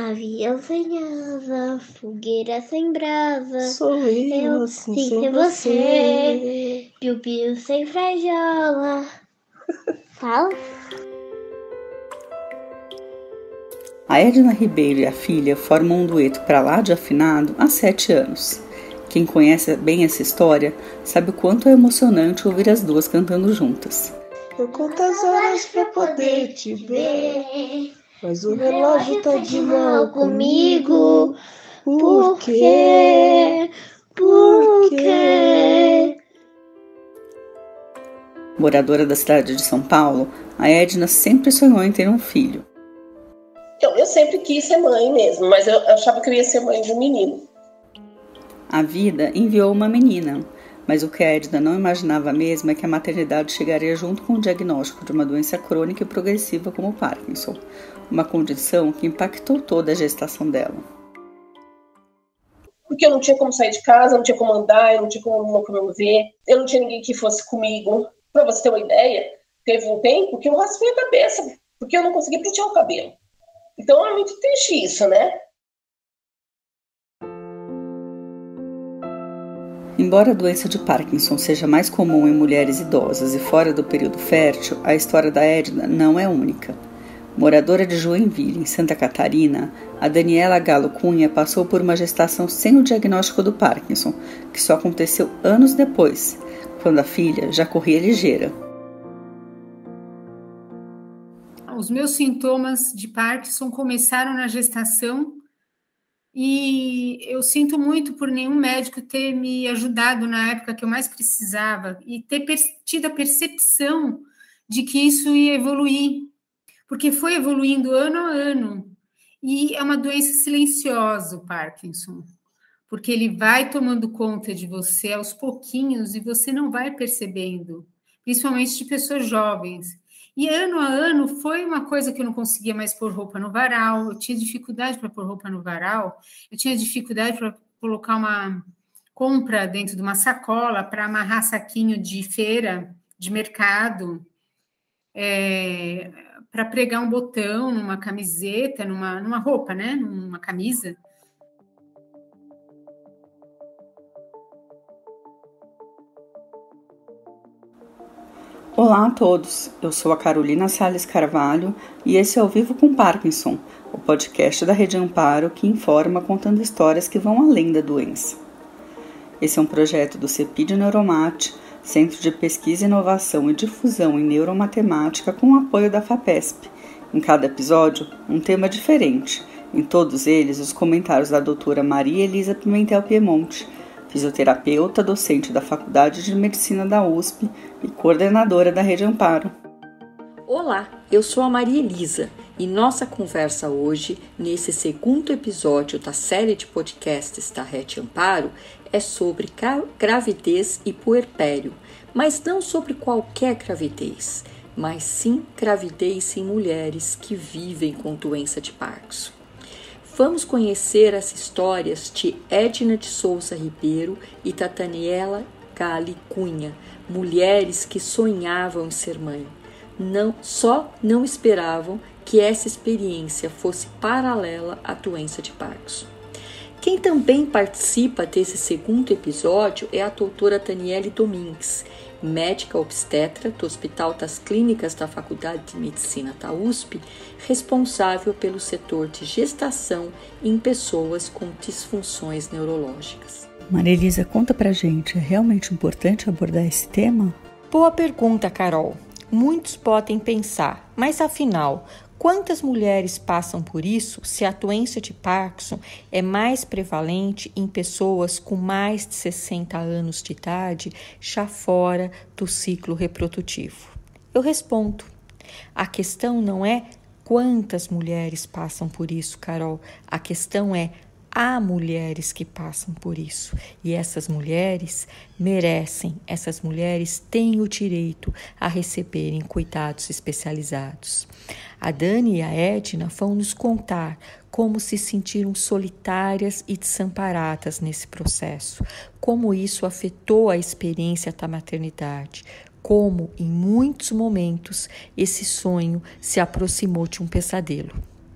Avião sem asa, fogueira sem brasa. Sou eu assim sem você. Piu-piu sem frajola. Fala. A Edna Ribeiro e a filha formam um dueto pra lá de afinado há 7 anos. Quem conhece bem essa história sabe o quanto é emocionante ouvir as duas cantando juntas. Eu conto as horas pra poder te ver, mas o relógio tá de mal comigo. Por quê? Por quê? Moradora da cidade de São Paulo, a Edna sempre sonhou em ter um filho. Então, eu sempre quis ser mãe mesmo, mas eu achava que eu ia ser mãe de um menino. A vida enviou uma menina, mas o que a Edna não imaginava mesmo é que a maternidade chegaria junto com o diagnóstico de uma doença crônica e progressiva como o Parkinson, uma condição que impactou toda a gestação dela. Porque eu não tinha como sair de casa, não tinha como andar, eu não tinha como me locomover, eu não tinha ninguém que fosse comigo. Para você ter uma ideia, teve um tempo que eu raspei a cabeça, porque eu não conseguia pentear o cabelo. Então é muito triste isso, né? Embora a doença de Parkinson seja mais comum em mulheres idosas e fora do período fértil, a história da Edna não é única. Moradora de Joinville, em Santa Catarina, a Daniela Galo Cunha passou por uma gestação sem o diagnóstico do Parkinson, que só aconteceu anos depois, quando a filha já corria ligeira. Os meus sintomas de Parkinson começaram na gestação e eu sinto muito por nenhum médico ter me ajudado na época que eu mais precisava e ter tido a percepção de que isso ia evoluir, porque foi evoluindo ano a ano. E é uma doença silenciosa, o Parkinson, porque ele vai tomando conta de você aos pouquinhos e você não vai percebendo, principalmente de pessoas jovens. E ano a ano foi uma coisa que eu não conseguia mais pôr roupa no varal, eu tinha dificuldade para pôr roupa no varal, eu tinha dificuldade para colocar uma compra dentro de uma sacola, para amarrar saquinho de feira, de mercado, para pregar um botão numa camiseta, numa roupa, né? Numa camisa. Olá a todos, eu sou a Carolina Salles Carvalho e esse é o Vivo com Parkinson, o podcast da Rede Amparo que informa contando histórias que vão além da doença. Esse é um projeto do CEPID Neuromate, Centro de Pesquisa, Inovação e Difusão em Neuromatemática, com o apoio da FAPESP. Em cada episódio, um tema diferente. Em todos eles, os comentários da doutora Maria Elisa Pimentel Piemonte, fisioterapeuta, docente da Faculdade de Medicina da USP e coordenadora da Rede Amparo. Olá, eu sou a Maria Elisa e nossa conversa hoje, nesse segundo episódio da série de podcasts da Rede Amparo, é sobre gravidez e puerpério, mas não sobre qualquer gravidez, mas sim gravidez em mulheres que vivem com doença de Parkinson. Vamos conhecer as histórias de Edna de Souza Ribeiro e da Daniela Galo Cunha, mulheres que sonhavam em ser mãe. Não esperavam que essa experiência fosse paralela à doença de Parkinson. Quem também participa desse segundo episódio é a doutora Daniele Domingues, médica obstetra do Hospital das Clínicas da Faculdade de Medicina da USP, responsável pelo setor de gestação em pessoas com disfunções neurológicas. Maria Elisa, conta pra gente, é realmente importante abordar esse tema? Boa pergunta, Carol. Muitos podem pensar, mas afinal, quantas mulheres passam por isso se a doença de Parkinson é mais prevalente em pessoas com mais de 60 anos de idade, já fora do ciclo reprodutivo? Eu respondo, a questão não é quantas mulheres passam por isso, Carol, a questão é há mulheres que passam por isso e essas mulheres merecem, essas mulheres têm o direito a receberem cuidados especializados. A Dani e a Edna vão nos contar como se sentiram solitárias e desamparadas nesse processo, como isso afetou a experiência da maternidade, como em muitos momentos esse sonho se aproximou de um pesadelo.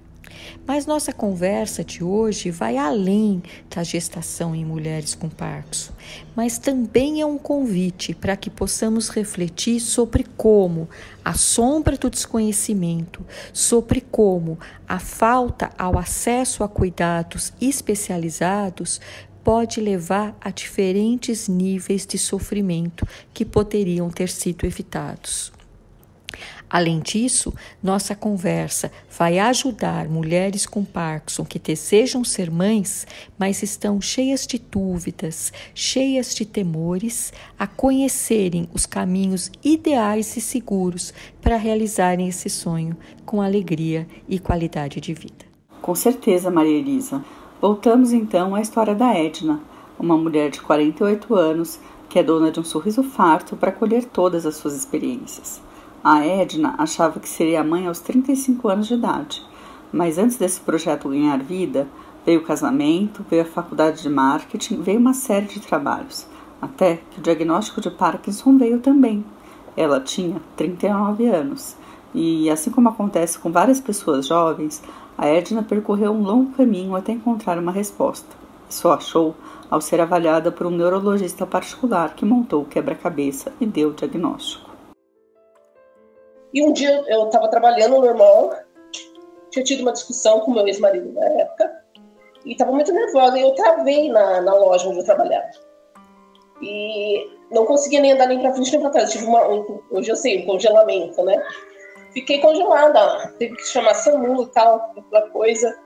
Mas nossa conversa de hoje vai além da gestação em mulheres com Parkinson, mas também é um convite para que possamos refletir sobre como a sombra do desconhecimento, sobre como a falta ao acesso a cuidados especializados pode levar a diferentes níveis de sofrimento que poderiam ter sido evitados. Além disso, nossa conversa vai ajudar mulheres com Parkinson que desejam ser mães, mas estão cheias de dúvidas, cheias de temores, a conhecerem os caminhos ideais e seguros para realizarem esse sonho com alegria e qualidade de vida. Com certeza, Maria Elisa. Voltamos então à história da Edna, uma mulher de 48 anos que é dona de um sorriso farto para colher todas as suas experiências. A Edna achava que seria mãe aos 35 anos de idade, mas antes desse projeto ganhar vida, veio o casamento, veio a faculdade de marketing, veio uma série de trabalhos, até que o diagnóstico de Parkinson veio também. Ela tinha 39 anos e, assim como acontece com várias pessoas jovens, a Edna percorreu um longo caminho até encontrar uma resposta. Só achou ao ser avaliada por um neurologista particular que montou o quebra-cabeça e deu o diagnóstico. E um dia eu estava trabalhando normal, tinha tido uma discussão com meu ex-marido na época, e estava muito nervosa, e eu travei na loja onde eu trabalhava. E não conseguia nem andar nem para frente nem para trás, tive hoje eu sei, um congelamento, né? Fiquei congelada, teve que chamar SAMU e tal, aquela coisa.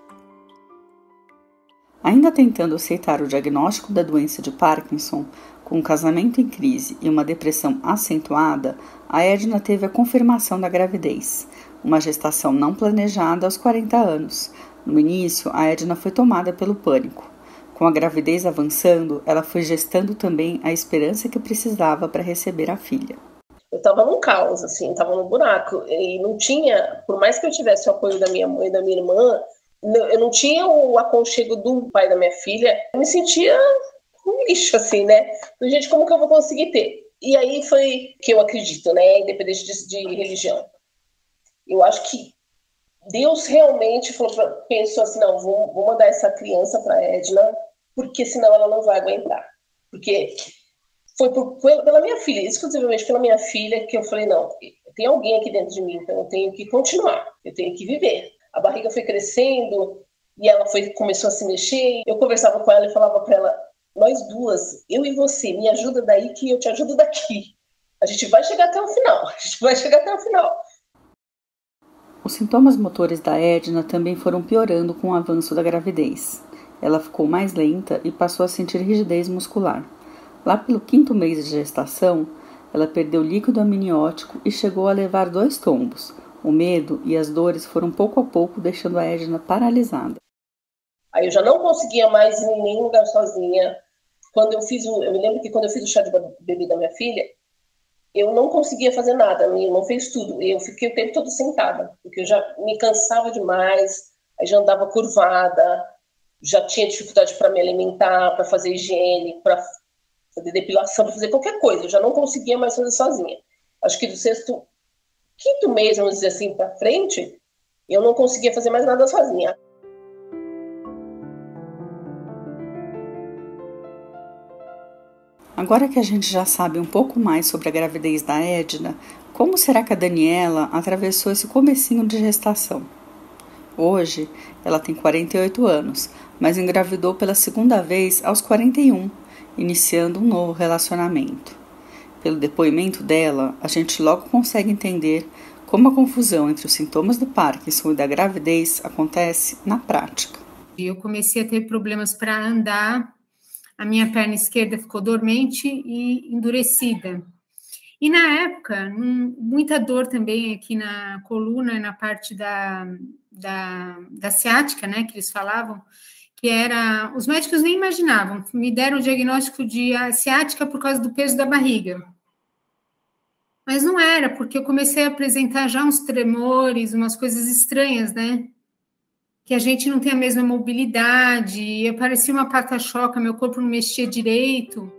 Ainda tentando aceitar o diagnóstico da doença de Parkinson, com um casamento em crise e uma depressão acentuada, a Edna teve a confirmação da gravidez, uma gestação não planejada aos 40 anos. No início, a Edna foi tomada pelo pânico. Com a gravidez avançando, ela foi gestando também a esperança que precisava para receber a filha. Eu estava num caos, assim, estava num buraco, e não tinha, por mais que eu tivesse o apoio da minha mãe e da minha irmã, eu não tinha o aconchego do pai da minha filha, eu me sentia um lixo, assim, né? Gente, como que eu vou conseguir ter? E aí foi que eu acredito, né? Independente de religião. Eu acho que Deus realmente pensou assim, não, vou mandar essa criança para Edna, porque senão ela não vai aguentar. Porque foi pela minha filha, exclusivamente pela minha filha, que eu falei, não, tem alguém aqui dentro de mim, então eu tenho que continuar, eu tenho que viver. A barriga foi crescendo e ela começou a se mexer. Eu conversava com ela e falava para ela, nós duas, eu e você, me ajuda daí que eu te ajudo daqui. A gente vai chegar até o final, Os sintomas motores da Edna também foram piorando com o avanço da gravidez. Ela ficou mais lenta e passou a sentir rigidez muscular. Lá pelo 5º mês de gestação, ela perdeu líquido amniótico e chegou a levar 2 tombos. O medo e as dores foram pouco a pouco deixando a Edna paralisada. Aí eu já não conseguia mais ir em nenhum lugar sozinha. Eu me lembro que quando eu fiz o chá de bebê da minha filha, eu não conseguia fazer nada, minha irmã fez tudo. Eu fiquei o tempo todo sentada, porque eu já me cansava demais, aí já andava curvada, já tinha dificuldade para me alimentar, para fazer higiene, para fazer depilação, para fazer qualquer coisa. Eu já não conseguia mais fazer sozinha. Acho que do 5º mês, vamos dizer assim, para frente, eu não conseguia fazer mais nada sozinha. Agora que a gente já sabe um pouco mais sobre a gravidez da Edna, como será que a Daniela atravessou esse comecinho de gestação? Hoje, ela tem 48 anos, mas engravidou pela 2ª vez aos 41, iniciando um novo relacionamento. Pelo depoimento dela, a gente logo consegue entender como a confusão entre os sintomas do Parkinson e da gravidez acontece na prática. Eu comecei a ter problemas para andar, a minha perna esquerda ficou dormente e endurecida. E na época, muita dor também aqui na coluna e na parte da ciática, né, que eles falavam, que era, os médicos nem imaginavam, me deram o diagnóstico de ciática por causa do peso da barriga. Mas não era, porque eu comecei a apresentar já uns tremores, umas coisas estranhas, né? Que a gente não tem a mesma mobilidade, eu parecia uma pata-choca, meu corpo não mexia direito.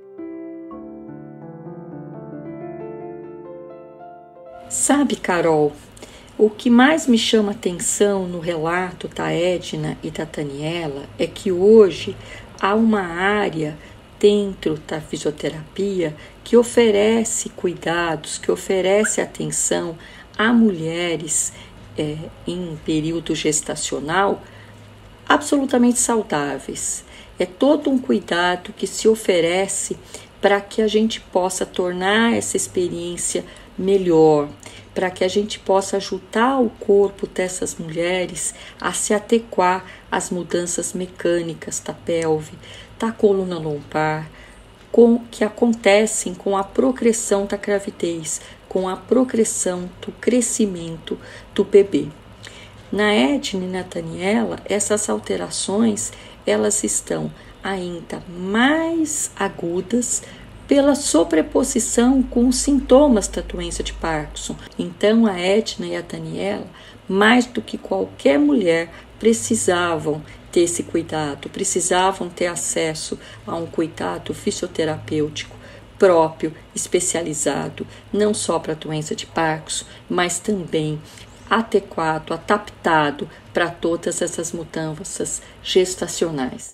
Sabe, Carol, O que mais me chama atenção no relato da Edna e da Daniela é que hoje há uma área dentro da fisioterapia que oferece cuidados, que oferece atenção a mulheres em período gestacional absolutamente saudáveis. É todo um cuidado que se oferece para que a gente possa tornar essa experiência melhor, para que a gente possa ajudar o corpo dessas mulheres a se adequar às mudanças mecânicas da pelve, da coluna lombar, que acontecem com a progressão da gravidez, com a progressão do crescimento do bebê. Na Edna e na Daniela, essas alterações elas estão ainda mais agudas pela sobreposição com os sintomas da doença de Parkinson. Então, a Edna e a Daniela, mais do que qualquer mulher, precisavam ter esse cuidado, precisavam ter acesso a um cuidado fisioterapêutico próprio, especializado, não só para a doença de Parkinson, mas também adequado, adaptado para todas essas mudanças gestacionais.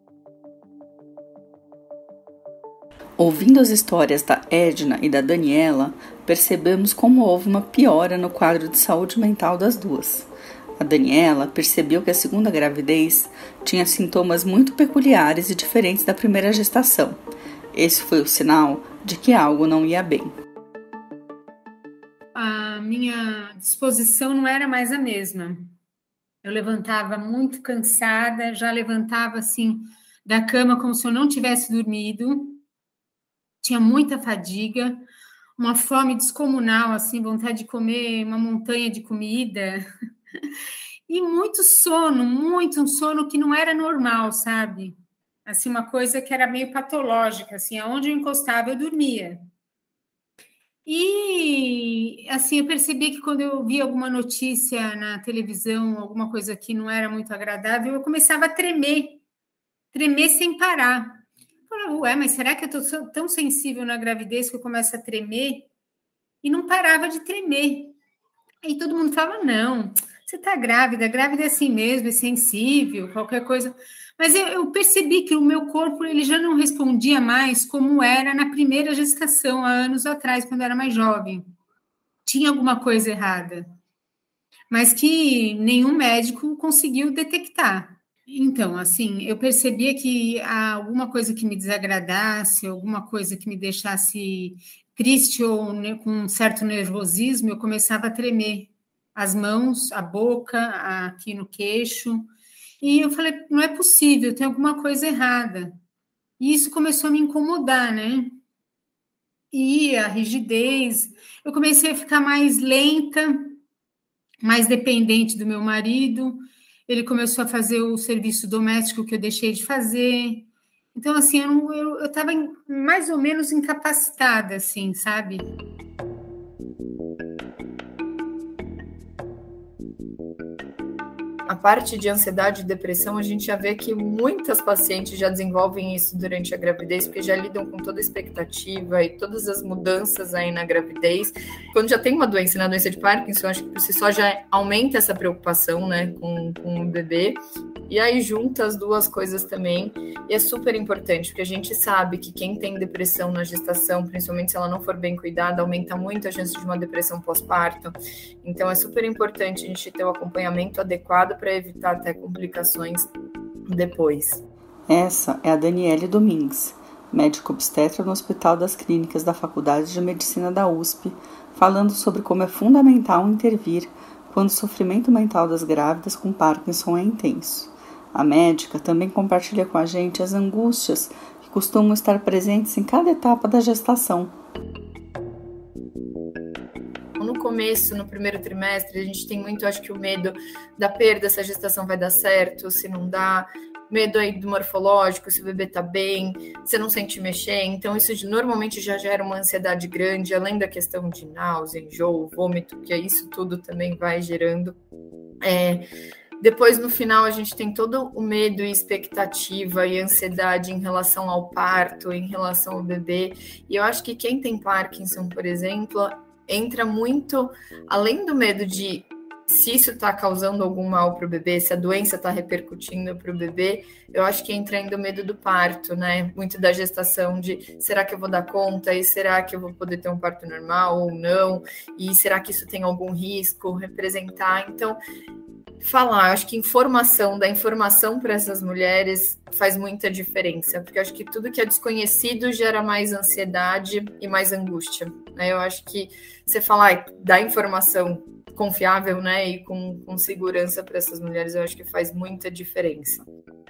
Ouvindo as histórias da Edna e da Daniela, percebemos como houve uma piora no quadro de saúde mental das duas. A Daniela percebeu que a segunda gravidez tinha sintomas muito peculiares e diferentes da primeira gestação. Esse foi o sinal de que algo não ia bem. A minha disposição não era mais a mesma. Eu levantava muito cansada, já levantava assim da cama como se eu não tivesse dormido. Tinha muita fadiga, uma fome descomunal, assim, vontade de comer uma montanha de comida. E muito um sono que não era normal, sabe? Assim, uma coisa que era meio patológica, assim, aonde eu encostava eu dormia. E, assim, eu percebi que quando eu via alguma notícia na televisão, alguma coisa que não era muito agradável, eu começava a tremer sem parar. Eu falei, mas será que eu estou tão sensível na gravidez que eu começo a tremer? E não parava de tremer. Aí todo mundo falava, não, você está grávida é assim mesmo, é sensível, qualquer coisa. Mas eu percebi que o meu corpo ele já não respondia mais como era na primeira gestação, há anos atrás, quando eu era mais jovem. Tinha alguma coisa errada, mas que nenhum médico conseguiu detectar. Então, assim, eu percebia que alguma coisa que me desagradasse, alguma coisa que me deixasse triste ou com um certo nervosismo, eu começava a tremer as mãos, a boca, aqui no queixo. E eu falei, não é possível, tem alguma coisa errada. E isso começou a me incomodar, né? E a rigidez, eu comecei a ficar mais lenta, mais dependente do meu marido. Ele começou a fazer o serviço doméstico que eu deixei de fazer. Então, assim, eu estava mais ou menos incapacitada, assim, sabe? A parte de ansiedade e depressão, a gente já vê que muitas pacientes já desenvolvem isso durante a gravidez, porque já lidam com toda a expectativa e todas as mudanças aí na gravidez. Quando já tem uma doença, na doença de Parkinson, acho que por si só já aumenta essa preocupação, né, com o bebê. E aí junta as duas coisas também, e é super importante, porque a gente sabe que quem tem depressão na gestação, principalmente se ela não for bem cuidada, aumenta muito a chance de uma depressão pós-parto. Então é super importante a gente ter o acompanhamento adequado para evitar até complicações depois. Essa é a Daniele Domingues, médica obstetra no Hospital das Clínicas da Faculdade de Medicina da USP, falando sobre como é fundamental intervir quando o sofrimento mental das grávidas com Parkinson é intenso. A médica também compartilha com a gente as angústias que costumam estar presentes em cada etapa da gestação. No começo, no primeiro trimestre, a gente tem muito, acho que o medo da perda, se a gestação vai dar certo, se não dá, medo aí do morfológico, se o bebê tá bem, se não sente mexer. Então isso normalmente já gera uma ansiedade grande, além da questão de náusea, enjoo, vômito, que isso tudo também vai gerando. Depois, no final, a gente tem todo o medo e expectativa e ansiedade em relação ao parto, em relação ao bebê. E eu acho que quem tem Parkinson, por exemplo, entra muito, além do medo de se isso está causando algum mal para o bebê, se a doença está repercutindo para o bebê, eu acho que entra ainda o medo do parto, né? Muito da gestação de será que eu vou dar conta? E será que eu vou poder ter um parto normal ou não? E será que isso tem algum risco? Representar? Então, falar, acho que dar informação para essas mulheres faz muita diferença, porque eu acho que tudo que é desconhecido gera mais ansiedade e mais angústia, né? Eu acho que você falar, dar informação confiável, né, e com segurança para essas mulheres, eu acho que faz muita diferença.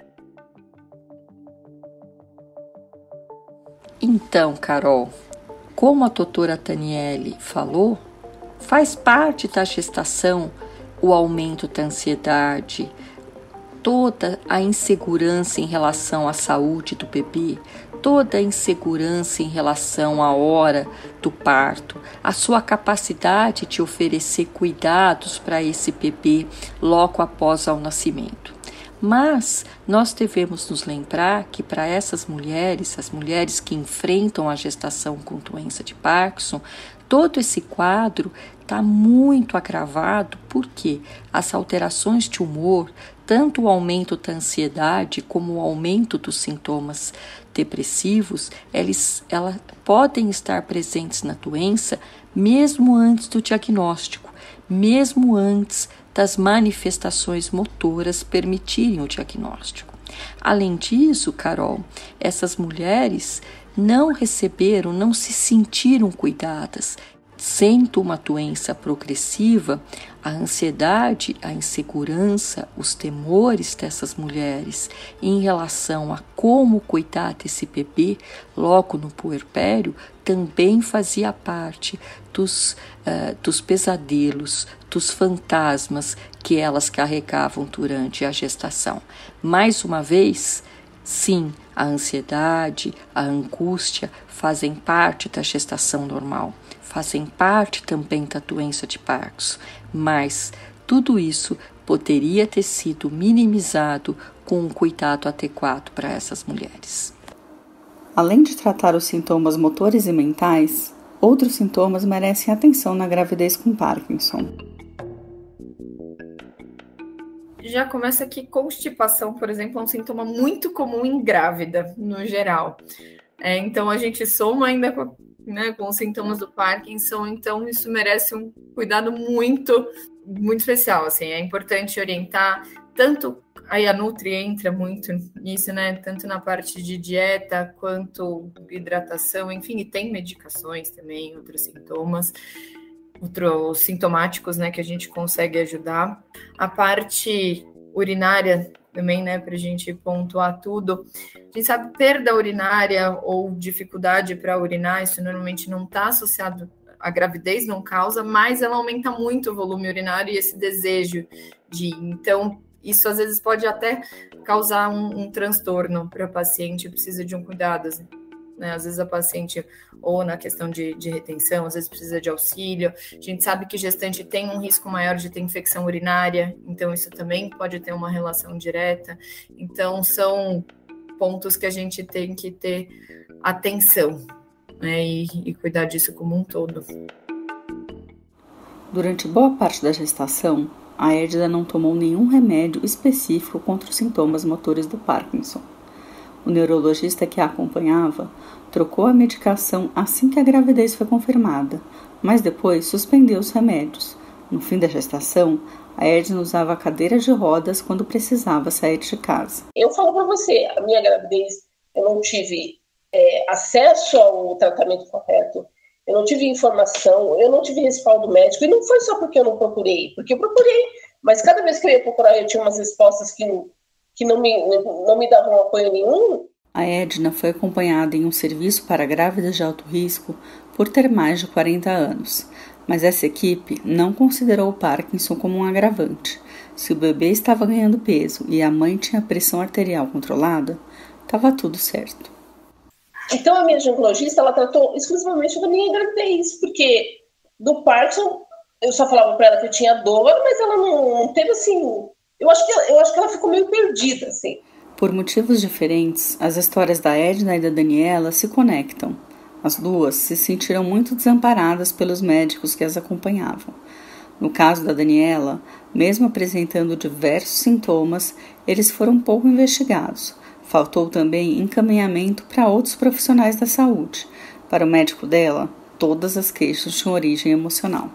Então, Carol, como a doutora Taniele falou, faz parte da gestação o aumento da ansiedade, toda a insegurança em relação à saúde do bebê, toda a insegurança em relação à hora do parto, a sua capacidade de oferecer cuidados para esse bebê logo após o nascimento. Mas nós devemos nos lembrar que para essas mulheres, as mulheres que enfrentam a gestação com doença de Parkinson, todo esse quadro está muito agravado porque as alterações de humor, tanto o aumento da ansiedade como o aumento dos sintomas depressivos, elas podem estar presentes na doença mesmo antes do diagnóstico, mesmo antes das manifestações motoras permitirem o diagnóstico. Além disso, Carol, essas mulheres não se sentiram cuidadas. Sendo uma doença progressiva, a ansiedade, a insegurança, os temores dessas mulheres em relação a como cuidar desse bebê logo no puerpério também fazia parte dos pesadelos, dos fantasmas que elas carregavam durante a gestação. Mais uma vez, sim, a ansiedade, a angústia fazem parte da gestação normal, fazem parte também da doença de Parkinson, mas tudo isso poderia ter sido minimizado com um cuidado adequado para essas mulheres. Além de tratar os sintomas motores e mentais, outros sintomas merecem atenção na gravidez com Parkinson. Já começa que constipação, por exemplo, é um sintoma muito comum em grávida, no geral. Então, a gente soma ainda com os sintomas do Parkinson, então isso merece um cuidado muito, muito especial. Assim, é importante orientar, tanto aí a Nutri entra muito nisso, né? Tanto na parte de dieta quanto hidratação, enfim, e tem medicações também, outros sintomas, outros sintomáticos, né, que a gente consegue ajudar. A parte urinária também, né, para a gente pontuar tudo. A gente sabe perda urinária ou dificuldade para urinar, isso normalmente não está associado à gravidez, não causa, mas ela aumenta muito o volume urinário e esse desejo de ir. Então, isso às vezes pode até causar um transtorno para a paciente, precisa de um cuidado, né? Às vezes a paciente, ou na questão de retenção, às vezes precisa de auxílio. A gente sabe que gestante tem um risco maior de ter infecção urinária, então isso também pode ter uma relação direta. Então, são pontos que a gente tem que ter atenção, né? E cuidar disso como um todo. Durante boa parte da gestação, a Edna não tomou nenhum remédio específico contra os sintomas motores do Parkinson. O neurologista que a acompanhava trocou a medicação assim que a gravidez foi confirmada, mas depois suspendeu os remédios. No fim da gestação, a Edna usava cadeiras de rodas quando precisava sair de casa. Eu falo para você, a minha gravidez, eu não tive acesso ao tratamento correto, eu não tive informação, eu não tive respaldo médico, e não foi só porque eu não procurei, porque eu procurei, mas cada vez que eu ia procurar eu tinha umas respostas que não me davam apoio nenhum. A Edna foi acompanhada em um serviço para grávidas de alto risco por ter mais de 40 anos, mas essa equipe não considerou o Parkinson como um agravante. Se o bebê estava ganhando peso e a mãe tinha pressão arterial controlada, estava tudo certo. Então a minha ginecologista, ela tratou exclusivamente da minha gravidez, porque do Parkinson eu só falava para ela que eu tinha dor, mas ela não teve assim. Eu acho que ela ficou meio perdida, assim. Por motivos diferentes, as histórias da Edna e da Daniela se conectam. As duas se sentiram muito desamparadas pelos médicos que as acompanhavam. No caso da Daniela, mesmo apresentando diversos sintomas, eles foram pouco investigados. Faltou também encaminhamento para outros profissionais da saúde. Para o médico dela, todas as queixas tinham origem emocional.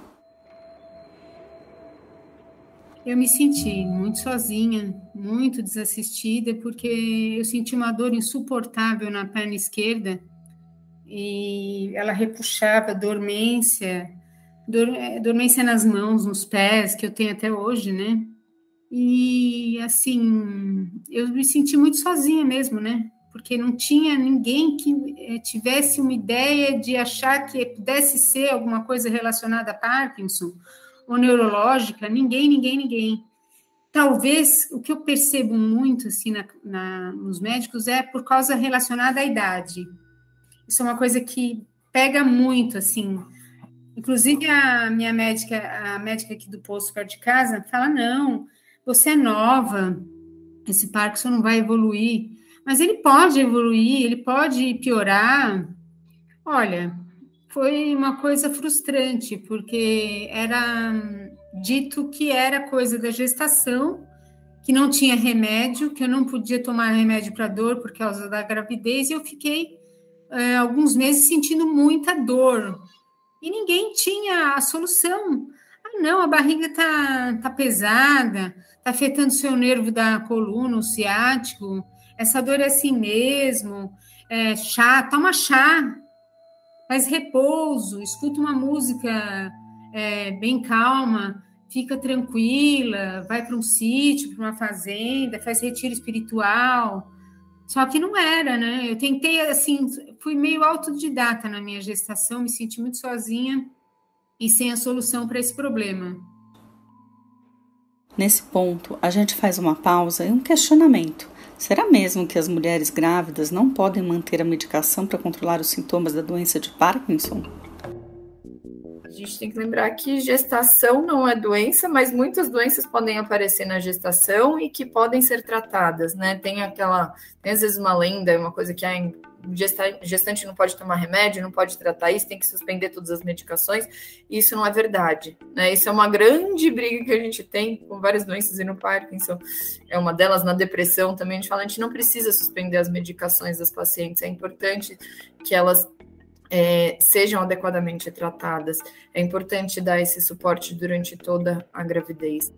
Eu me senti muito sozinha, muito desassistida, porque eu senti uma dor insuportável na perna esquerda e ela repuxava, dormência nas mãos, nos pés, que eu tenho até hoje, né? E, assim, eu me senti muito sozinha mesmo, né? Porque não tinha ninguém que tivesse uma ideia de achar que pudesse ser alguma coisa relacionada a Parkinson ou neurológica, ninguém. Talvez o que eu percebo muito assim nos médicos é por causa relacionada à idade. Isso é uma coisa que pega muito, assim. Inclusive a médica aqui do posto perto de casa, fala: não, você é nova, esse Parkinson não vai evoluir, mas ele pode evoluir, ele pode piorar. Olha, foi uma coisa frustrante, porque era dito que era coisa da gestação, que não tinha remédio, que eu não podia tomar remédio para dor por causa da gravidez, e eu fiquei alguns meses sentindo muita dor, e ninguém tinha a solução. Ah, não, a barriga tá pesada, tá afetando o seu nervo da coluna, o ciático, essa dor é assim mesmo, chá, toma chá, faz repouso, escuta uma música bem calma, fica tranquila, vai para um sítio, para uma fazenda, faz retiro espiritual. Só que não era, né? Eu tentei, assim, fui meio autodidata na minha gestação, me senti muito sozinha e sem a solução para esse problema. Nesse ponto, a gente faz uma pausa e um questionamento. Será mesmo que as mulheres grávidas não podem manter a medicação para controlar os sintomas da doença de Parkinson? A gente tem que lembrar que gestação não é doença, mas muitas doenças podem aparecer na gestação e que podem ser tratadas, né? Tem às vezes uma lenda, uma coisa que gestante não pode tomar remédio, não pode tratar isso, tem que suspender todas as medicações, e isso não é verdade, né? Isso é uma grande briga que a gente tem com várias doenças, e no Parkinson é uma delas. Na depressão também a gente não precisa suspender as medicações das pacientes, é importante que elas sejam adequadamente tratadas, é importante dar esse suporte durante toda a gravidez.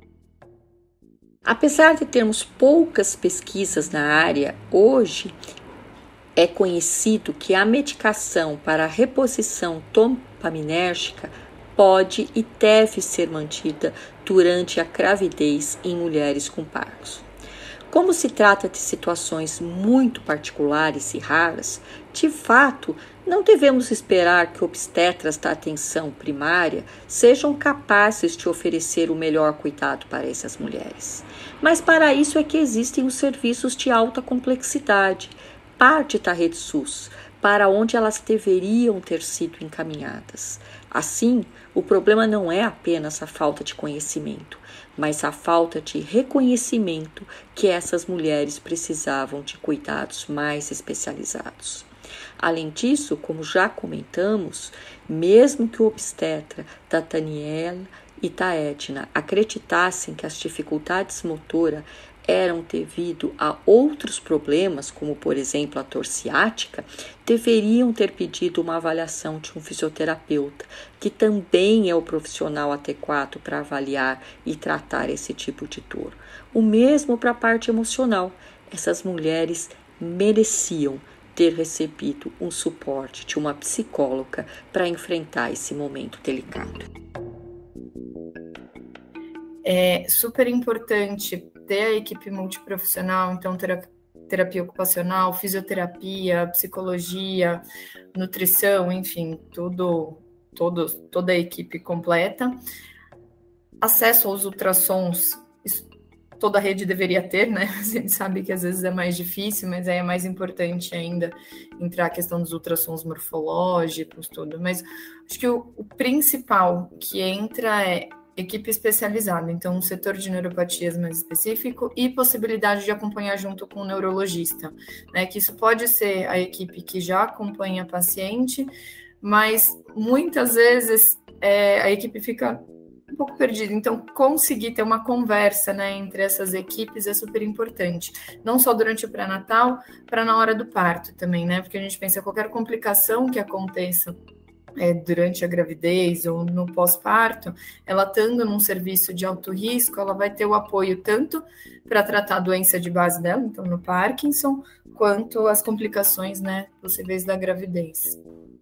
Apesar de termos poucas pesquisas na área, hoje é conhecido que a medicação para a reposição dopaminérgica pode e deve ser mantida durante a gravidez em mulheres com Parkinson. Como se trata de situações muito particulares e raras, de fato, não devemos esperar que obstetras da atenção primária sejam capazes de oferecer o melhor cuidado para essas mulheres. Mas para isso é que existem os serviços de alta complexidade, parte da rede SUS, para onde elas deveriam ter sido encaminhadas. Assim, o problema não é apenas a falta de conhecimento, mas a falta de reconhecimento que essas mulheres precisavam de cuidados mais especializados. Além disso, como já comentamos, mesmo que o obstetra da Daniela e da Edna acreditassem que as dificuldades motoras eram devido a outros problemas, como por exemplo a dor ciática, deveriam ter pedido uma avaliação de um fisioterapeuta, que também é o profissional adequado para avaliar e tratar esse tipo de dor. O mesmo para a parte emocional. Essas mulheres mereciam ter recebido um suporte de uma psicóloga para enfrentar esse momento delicado. É super importante ter a equipe multiprofissional, então terapia ocupacional, fisioterapia, psicologia, nutrição, enfim, toda a equipe completa. Acesso aos ultrassons, toda a rede deveria ter, né? A gente sabe que às vezes é mais difícil, mas aí é mais importante ainda entrar a questão dos ultrassons morfológicos, tudo. Mas acho que o principal que entra é equipe especializada, então um setor de neuropatias mais específico e possibilidade de acompanhar junto com o neurologista, né? Que isso pode ser a equipe que já acompanha a paciente, mas muitas vezes a equipe fica um pouco perdido. Então, conseguir ter uma conversa, né, entre essas equipes é super importante. Não só durante o pré-natal, para na hora do parto também, né? Porque a gente pensa qualquer complicação que aconteça durante a gravidez ou no pós-parto, ela estando num serviço de alto risco, ela vai ter o apoio tanto para tratar a doença de base dela, então no Parkinson, quanto as complicações, né, possíveis da gravidez.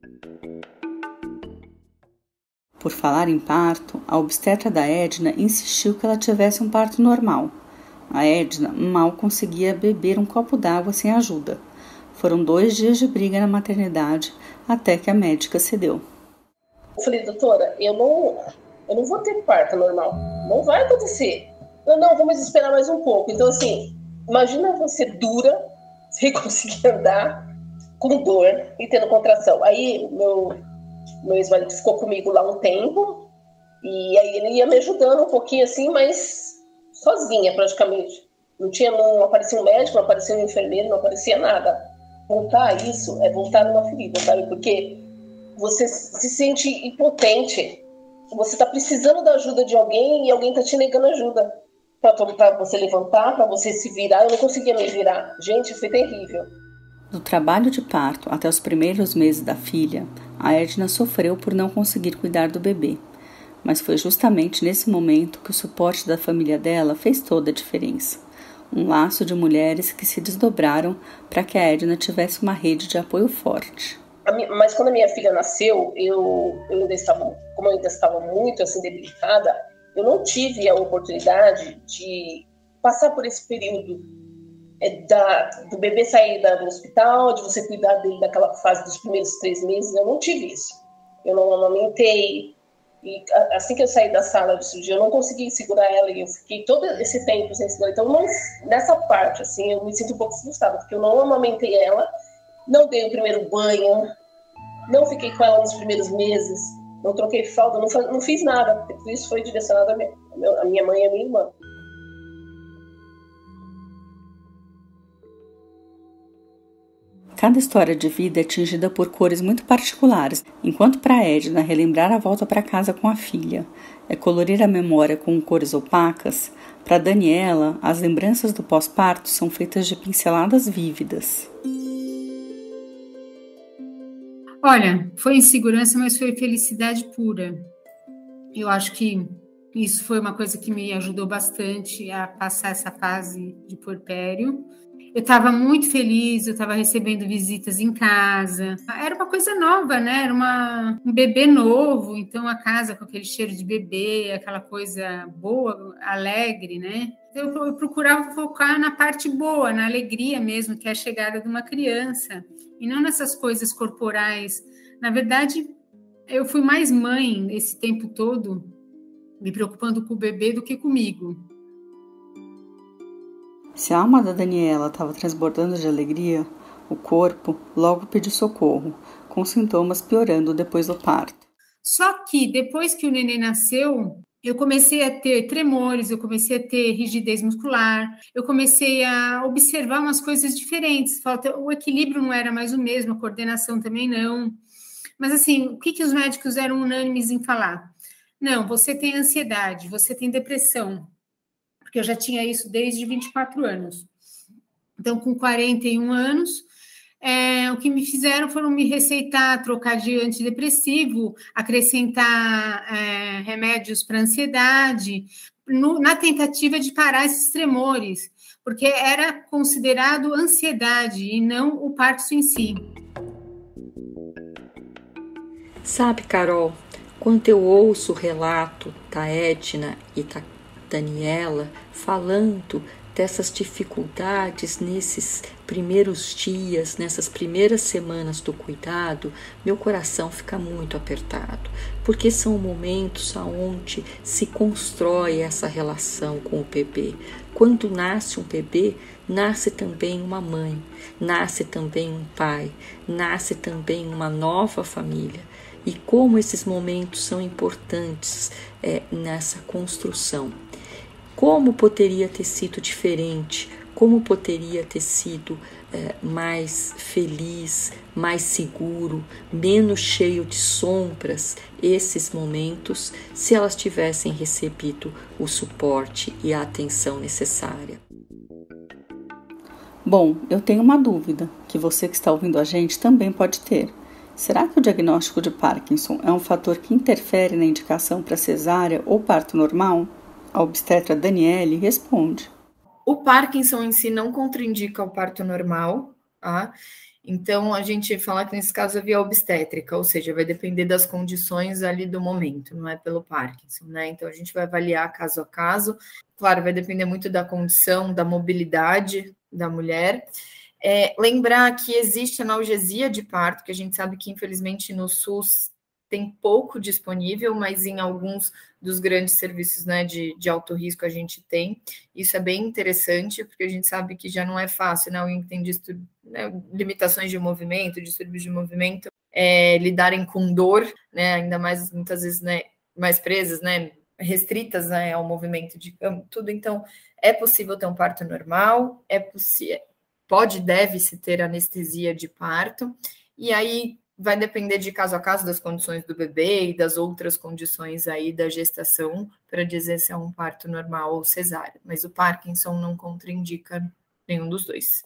Por falar em parto, a obstetra da Edna insistiu que ela tivesse um parto normal. A Edna mal conseguia beber um copo d'água sem ajuda. Foram 2 dias de briga na maternidade até que a médica cedeu. Eu falei, doutora, eu não vou ter parto normal. Não vai acontecer. Não, vamos esperar mais um pouco. Então, assim, imagina você dura, sem conseguir andar, com dor e tendo contração. Aí, meu ex-marido ficou comigo lá um tempo, e aí ele ia me ajudando um pouquinho assim, mas sozinha praticamente. Não aparecia um médico, não aparecia um enfermeiro, não aparecia nada. Voltar a isso é voltar numa ferida, sabe? Porque você se sente impotente. Você está precisando da ajuda de alguém e alguém está te negando ajuda. Para você levantar, para você se virar. Eu não conseguia me virar. Gente, foi terrível. Do trabalho de parto até os primeiros meses da filha, a Edna sofreu por não conseguir cuidar do bebê. Mas foi justamente nesse momento que o suporte da família dela fez toda a diferença. Um laço de mulheres que se desdobraram para que a Edna tivesse uma rede de apoio forte. Mas quando a minha filha nasceu, como eu ainda estava muito assim, debilitada, eu não tive a oportunidade de passar por esse período do bebê sair do hospital, de você cuidar dele daquela fase dos primeiros 3 meses. Eu não tive isso. Eu não amamentei. E assim que eu saí da sala de cirurgia, eu não consegui segurar ela e eu fiquei todo esse tempo sem segurar. Então, nessa parte, assim, eu me sinto um pouco frustrada, porque eu não amamentei ela, não dei o primeiro banho, não fiquei com ela nos primeiros meses, não troquei fralda, não fiz nada. Tudo isso foi direcionado à minha mãe e à minha irmã. Cada história de vida é tingida por cores muito particulares, enquanto para Edna relembrar a volta para casa com a filha é colorir a memória com cores opacas, para Daniela as lembranças do pós-parto são feitas de pinceladas vívidas. Olha, foi insegurança, mas foi felicidade pura. Eu acho que isso foi uma coisa que me ajudou bastante a passar essa fase de puerpério. Eu estava muito feliz, eu estava recebendo visitas em casa. Era uma coisa nova, né? Era um bebê novo, então a casa com aquele cheiro de bebê, aquela coisa boa, alegre, né? Eu procurava focar na parte boa, na alegria mesmo, que é a chegada de uma criança, e não nessas coisas corporais. Na verdade, eu fui mais mãe esse tempo todo, me preocupando com o bebê do que comigo. Se a alma da Daniela estava transbordando de alegria, o corpo logo pediu socorro, com sintomas piorando depois do parto. Só que depois que o neném nasceu, eu comecei a ter tremores, eu comecei a ter rigidez muscular, eu comecei a observar umas coisas diferentes. O equilíbrio não era mais o mesmo, a coordenação também não. Mas assim, o que os médicos eram unânimes em falar? Não, você tem ansiedade, você tem depressão. Porque eu já tinha isso desde 24 anos. Então, com 41 anos, o que me fizeram foram me receitar, trocar de antidepressivo, acrescentar remédios para ansiedade, na tentativa de parar esses tremores, porque era considerado ansiedade e não o parto em si. Sabe, Carol, quando eu ouço o relato da Edna e da Daniela falando dessas dificuldades nesses primeiros dias, nessas primeiras semanas do cuidado, meu coração fica muito apertado, porque são momentos onde se constrói essa relação com o bebê. Quando nasce um bebê, nasce também uma mãe, nasce também um pai, nasce também uma nova família. E como esses momentos são importantes nessa construção. Como poderia ter sido diferente como poderia ter sido mais feliz, mais seguro, menos cheio de sombras esses momentos se elas tivessem recebido o suporte e a atenção necessária. Bom, eu tenho uma dúvida que você que está ouvindo a gente também pode ter. Será que o diagnóstico de Parkinson é um fator que interfere na indicação para cesárea ou parto normal? A obstetra Daniele responde. O Parkinson em si não contraindica o parto normal, tá? Então, a gente fala que nesse caso é via obstétrica, ou seja, vai depender das condições ali do momento, não é pelo Parkinson, né? Então, a gente vai avaliar caso a caso. Claro, vai depender muito da condição, da mobilidade da mulher. Lembrar que existe analgesia de parto, que a gente sabe que, infelizmente, no SUS tem pouco disponível, mas em alguns dos grandes serviços, né, de alto risco a gente tem. Isso é bem interessante, porque a gente sabe que já não é fácil, né, alguém que tem limitações de movimento, distúrbios de movimento, lidarem com dor, né, ainda mais, muitas vezes, né, mais presas, né, restritas, né, ao movimento de campo, tudo. Então, é possível ter um parto normal, deve-se ter anestesia de parto, e aí vai depender de caso a caso das condições do bebê e das outras condições aí da gestação para dizer se é um parto normal ou cesárea. Mas o Parkinson não contraindica nenhum dos dois.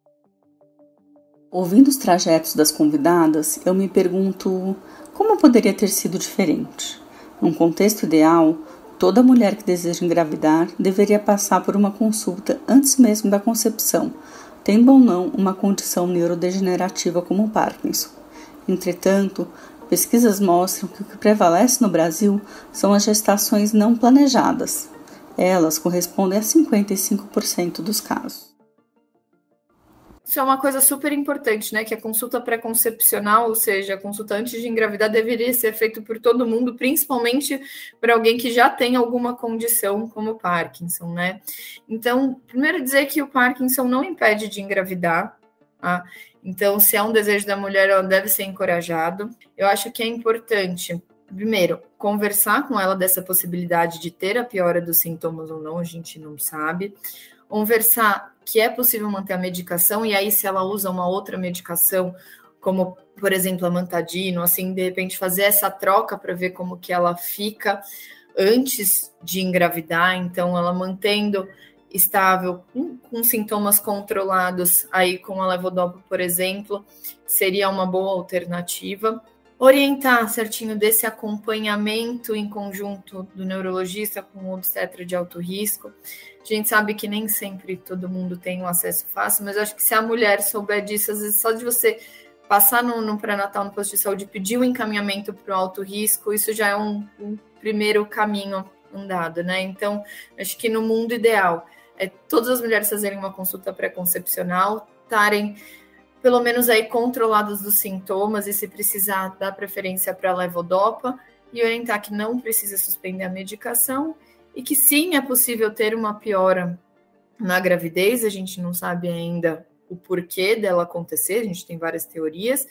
Ouvindo os trajetos das convidadas, eu me pergunto como poderia ter sido diferente. Num contexto ideal, toda mulher que deseja engravidar deveria passar por uma consulta antes mesmo da concepção, tendo ou não uma condição neurodegenerativa como o Parkinson. Entretanto, pesquisas mostram que o que prevalece no Brasil são as gestações não planejadas. Elas correspondem a 55% dos casos. Isso é uma coisa super importante, né? Que a consulta pré-concepcional, ou seja, a consulta antes de engravidar, deveria ser feita por todo mundo, principalmente para alguém que já tem alguma condição como o Parkinson, né? Então, primeiro dizer que o Parkinson não impede de engravidar, tá? Então, se é um desejo da mulher, ela deve ser encorajado. Eu acho que é importante, primeiro, conversar com ela dessa possibilidade de ter a piora dos sintomas ou não, a gente não sabe. Conversar que é possível manter a medicação, e aí se ela usa uma outra medicação, como, por exemplo, a Amantadino, assim, de repente fazer essa troca para ver como que ela fica antes de engravidar, então ela mantendo estável, com sintomas controlados, aí com a levodopa, por exemplo, seria uma boa alternativa. Orientar certinho desse acompanhamento em conjunto do neurologista com o obstetra de alto risco. A gente sabe que nem sempre todo mundo tem um acesso fácil, mas eu acho que se a mulher souber disso, às vezes só de você passar no pré-natal, no posto de saúde, pedir o encaminhamento para o alto risco, isso já é um primeiro caminho andado, né? Então, acho que no mundo ideal, todas as mulheres fazerem uma consulta pré-concepcional, estarem pelo menos aí controladas dos sintomas e se precisar dar preferência para a levodopa e orientar que não precisa suspender a medicação e que sim é possível ter uma piora na gravidez, a gente não sabe ainda o porquê dela acontecer, a gente tem várias teorias,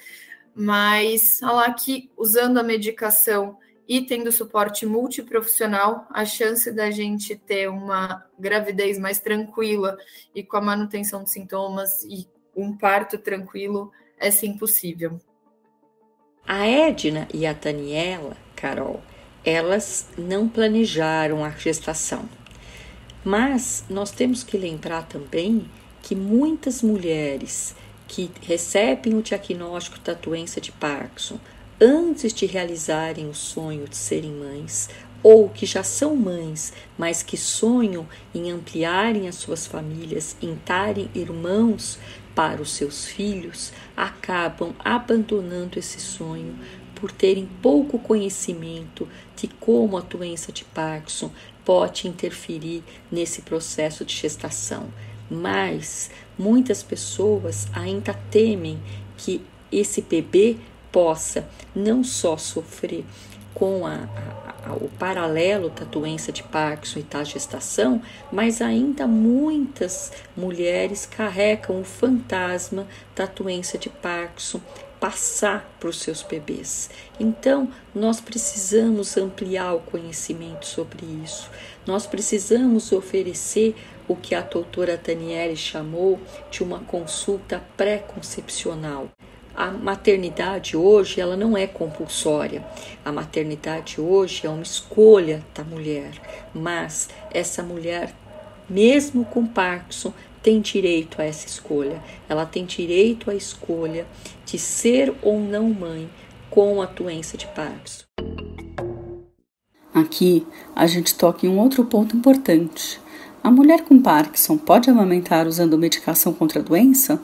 mas falar que usando a medicação e tendo suporte multiprofissional, a chance da gente ter uma gravidez mais tranquila e com a manutenção de sintomas e um parto tranquilo é sim possível. A Edna e a Daniela, Carol, elas não planejaram a gestação. Mas nós temos que lembrar também que muitas mulheres que recebem o diagnóstico da doença de Parkinson antes de realizarem o sonho de serem mães, ou que já são mães, mas que sonham em ampliarem as suas famílias, em darem irmãos para os seus filhos, acabam abandonando esse sonho por terem pouco conhecimento de como a doença de Parkinson pode interferir nesse processo de gestação. Mas muitas pessoas ainda temem que esse bebê possa não só sofrer com o paralelo da doença de Parkinson e da gestação, mas ainda muitas mulheres carregam o fantasma da doença de Parkinson passar para os seus bebês. Então, nós precisamos ampliar o conhecimento sobre isso. Nós precisamos oferecer o que a doutora Taniele chamou de uma consulta pré-concepcional. A maternidade hoje, ela não é compulsória. A maternidade hoje é uma escolha da mulher. Mas essa mulher, mesmo com Parkinson, tem direito a essa escolha. Ela tem direito à escolha de ser ou não mãe com a doença de Parkinson. Aqui, a gente toca em um outro ponto importante. A mulher com Parkinson pode amamentar usando medicação contra a doença?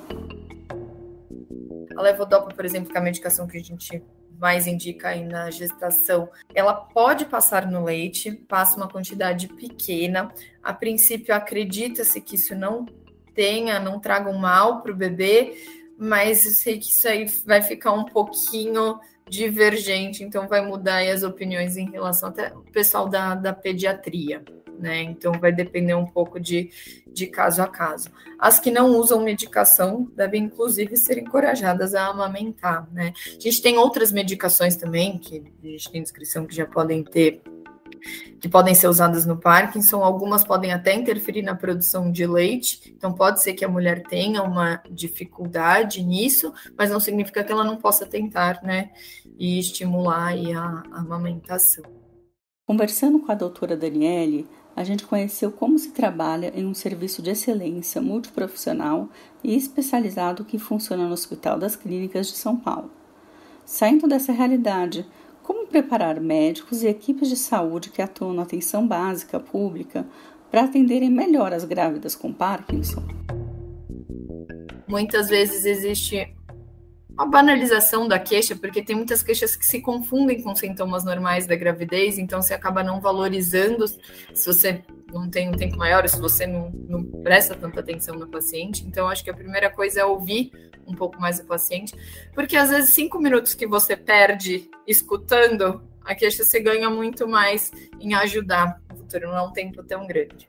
A levodopa, por exemplo, que é a medicação que a gente mais indica aí na gestação, ela pode passar no leite, passa uma quantidade pequena. A princípio, acredita-se que isso não traga um mal para o bebê, mas eu sei que isso aí vai ficar um pouquinho divergente, então vai mudar aí as opiniões em relação até o pessoal da pediatria, né? Então vai depender um pouco de caso a caso. As que não usam medicação devem, inclusive, ser encorajadas a amamentar, né? A gente tem outras medicações também, que a gente tem descrição que já podem ser usadas no Parkinson. Algumas podem até interferir na produção de leite, então pode ser que a mulher tenha uma dificuldade nisso, mas não significa que ela não possa tentar, né, e estimular aí a amamentação. Conversando com a doutora Daniele, a gente conheceu como se trabalha em um serviço de excelência multiprofissional e especializado que funciona no Hospital das Clínicas de São Paulo. Saindo dessa realidade, como preparar médicos e equipes de saúde que atuam na atenção básica pública para atenderem melhor as grávidas com Parkinson? Muitas vezes existe uma banalização da queixa, porque tem muitas queixas que se confundem com sintomas normais da gravidez, então você acaba não valorizando se você não tem um tempo maior, se você não presta tanta atenção no paciente. Então, acho que a primeira coisa é ouvir um pouco mais o paciente, porque às vezes 5 minutos que você perde escutando a queixa, você ganha muito mais em ajudar no futuro, não é um tempo tão grande.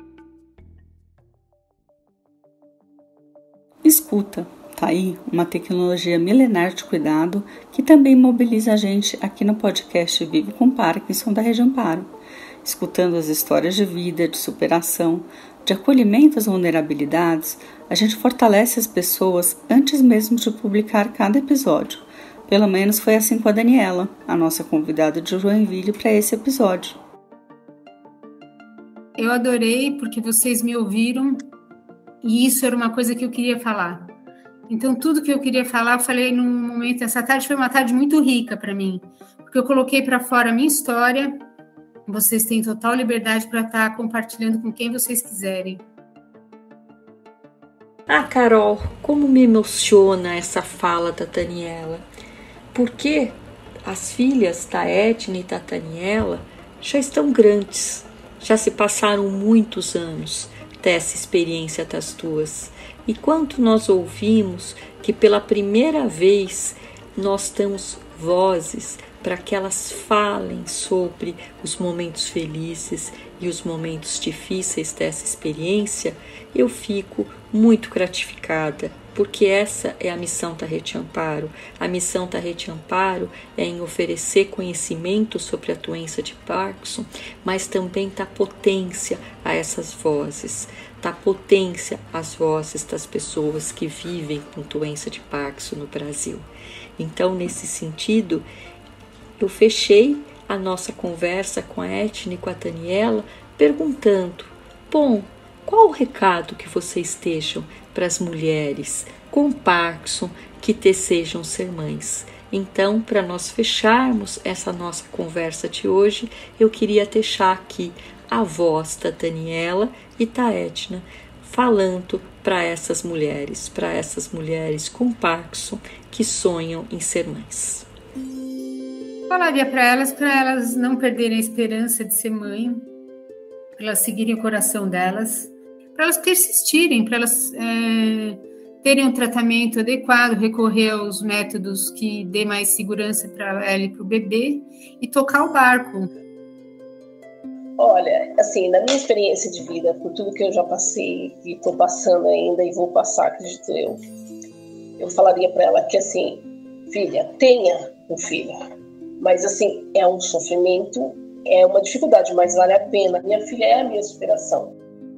Escuta, tá aí uma tecnologia milenar de cuidado que também mobiliza a gente aqui no podcast Vive com Parkinson da Rede Amparo, escutando as histórias de vida, de superação, de acolhimento às vulnerabilidades. A gente fortalece as pessoas antes mesmo de publicar cada episódio. Pelo menos foi assim com a Daniela, a nossa convidada de Joinville para esse episódio. Eu adorei porque vocês me ouviram e isso era uma coisa que eu queria falar. Então, tudo que eu queria falar, eu falei num momento. Essa tarde foi uma tarde muito rica para mim, porque eu coloquei para fora a minha história. Vocês têm total liberdade para estar compartilhando com quem vocês quiserem. Ah, Carol, como me emociona essa fala da Daniela. Porque as filhas da Etna e da Daniela já estão grandes, já se passaram muitos anos dessa experiência das duas. E quanto nós ouvimos que pela primeira vez nós damos vozes para que elas falem sobre os momentos felizes e os momentos difíceis dessa experiência, eu fico muito gratificada, porque essa é a missão da Rede Amparo. A missão da Rede Amparo é em oferecer conhecimento sobre a doença de Parkinson, mas também dar potência a essas vozes, dar potência às vozes das pessoas que vivem com doença de Parkinson no Brasil. Então, nesse sentido, eu fechei a nossa conversa com a Etna e com a Daniela perguntando: bom, qual o recado que vocês deixam para as mulheres com Parkinson que desejam ser mães? Então, para nós fecharmos essa nossa conversa de hoje, eu queria deixar aqui a voz da Daniela e da Etna falando para essas mulheres com Parkinson que sonham em ser mães. Falaria para elas não perderem a esperança de ser mãe, para elas seguirem o coração delas, para elas persistirem, para elas terem um tratamento adequado, recorrer aos métodos que dê mais segurança para ela e para o bebê e tocar o barco. Olha, assim, na minha experiência de vida, por tudo que eu já passei e estou passando ainda e vou passar, acredito eu falaria para ela que, assim, filha, tenha um filho. Mas assim, é um sofrimento, é uma dificuldade, mas vale a pena. Minha filha é a minha superação.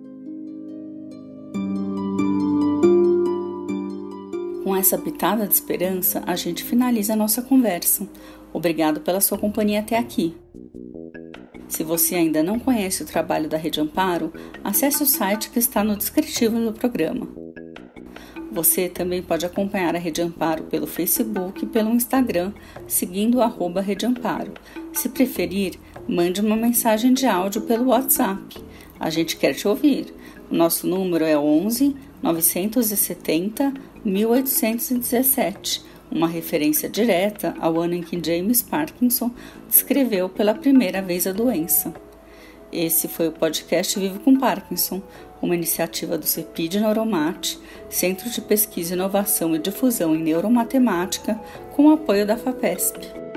Com essa pitada de esperança, a gente finaliza a nossa conversa. Obrigado pela sua companhia até aqui. Se você ainda não conhece o trabalho da Rede Amparo, acesse o site que está no descritivo do programa. Você também pode acompanhar a Rede Amparo pelo Facebook e pelo Instagram, seguindo o @Rede Amparo. Se preferir, mande uma mensagem de áudio pelo WhatsApp. A gente quer te ouvir. O nosso número é 11 970 1817, uma referência direta ao ano em que James Parkinson descreveu pela primeira vez a doença. Esse foi o podcast Vivo com Parkinson, uma iniciativa do CEPID Neuromate, Centro de Pesquisa, Inovação e Difusão em Neuromatemática, com o apoio da FAPESP.